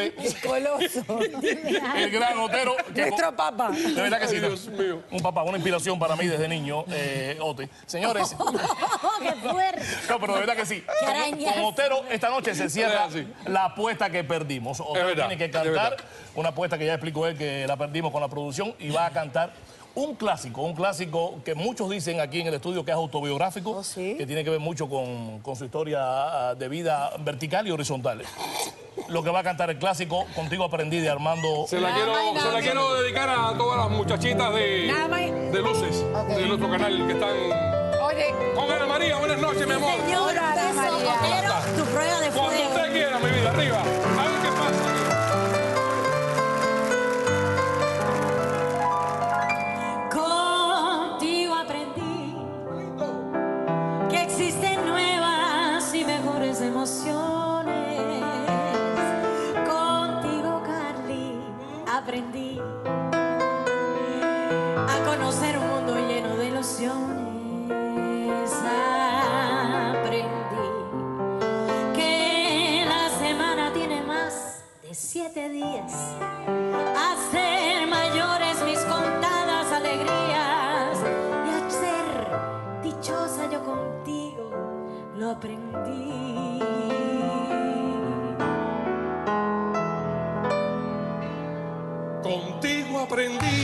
El coloso. El gran Otero. Nuestro papá. De verdad que sí. Dios mío. Un papá, una inspiración para mí desde niño, Ote. Señores. ¡Qué fuerte! No, pero de verdad que sí. Qué arañazo. Con Otero esta noche se cierra Sí. la apuesta que perdimos. Otero verdad, tiene que es cantar verdad. una apuesta que ya explicó él que la perdimos con la producción y va a cantar un clásico que muchos dicen aquí en el estudio que es autobiográfico, ¿Oh, sí? que tiene que ver mucho con su historia de vida vertical y horizontal. Lo que va a cantar el clásico, Contigo aprendí, de Armando. Se la quiero dedicar a todas las muchachitas Nada más. de luces de nuestro canal que están Oye, con Ana María. Buenas noches, mi amor. Señor, Hola, beso, María. Otero, tu prueba de Cuando fuego. usted quiera, mi vida, arriba. A ver qué pasa. Contigo aprendí que existen nuevas y mejores emociones. Contigo, Carly, aprendí a conocer un mundo lleno de ilusiones. Aprendí que la semana tiene más de 7 días. Hacer mayores mis contadas alegrías y a ser dichosa yo contigo lo aprendí. Contigo aprendí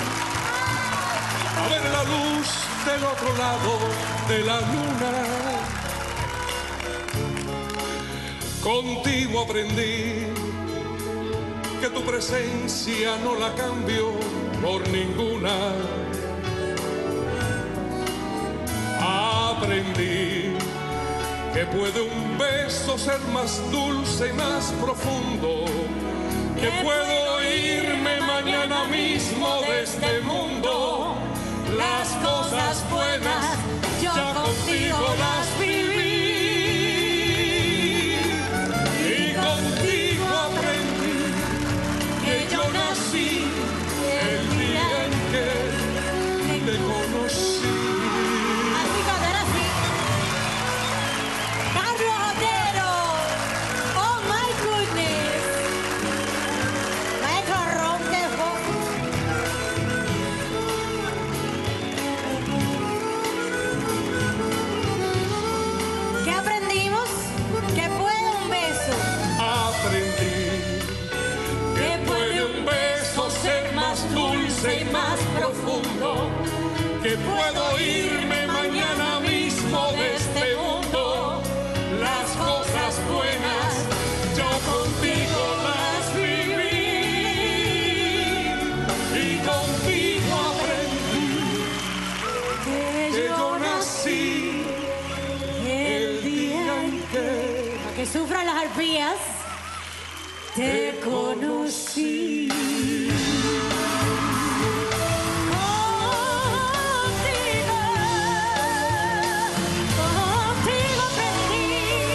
a ver la luz del otro lado de la luna. Contigo aprendí que tu presencia no la cambio por ninguna. Aprendí que puede un beso ser más dulce y más profundo, que puedo irme mañana mismo de este mundo. Las cosas buenas yo contigo las viví. Y contigo aprendí que yo nací el día en que te conocí. Así cuando era así. Carlos Otero. Oh my goodness. Maestro Ronquejo. ¿Qué aprendimos? Que puede un beso. Aprendí que puede un beso ser más dulce y más profundo, que puedo irme mañana mismo de este mundo. Las cosas buenas yo contigo las viví y contigo aprendí que yo nací el día en que Para que sufran las arpías. Te conocí. Contigo aprendí.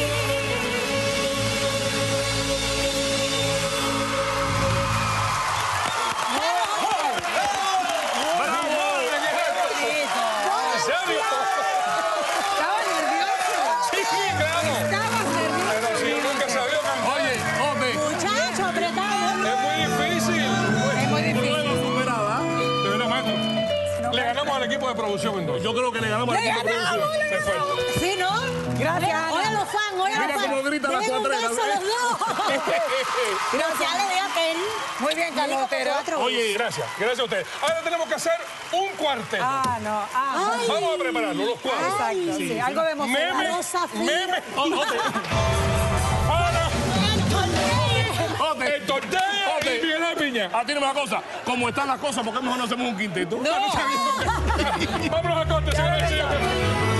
¿En serio? estaba nervioso. Sí, claro. Estabas nervioso. Pero si yo nunca sabía cantar. Oye, Ote, Muchacho, apretado. Es muy difícil. Es muy tú no difícil. eres superada. De verdad, maestro. Le ganamos al equipo de producción entonces. Yo creo que le ganamos al ¡Le equipo de ganamos! producción. Se fue. ¿Sí, no? Gracias, Ana. Oye, los fans, oye, Mira los fans. cómo grita la Denle un cuatrera, beso a los dos. Gracias, le di a aquel. Muy bien, Carlos Otero. Oye, Gracias, gracias a ustedes. Ahora tenemos que hacer un cuarteto. Ah, no. Ah, Vamos a prepararlo, los cuatro. exacto. Sí, algo de emoción. Meme, Los zafiros. meme. Ote, Ahora, Ote, el torneo Ote. y viene la piña. Ah, tiene una cosa. Como están las cosas, ¿por qué mejor no hacemos un quinteto? Vámonos a corte, señores y señores.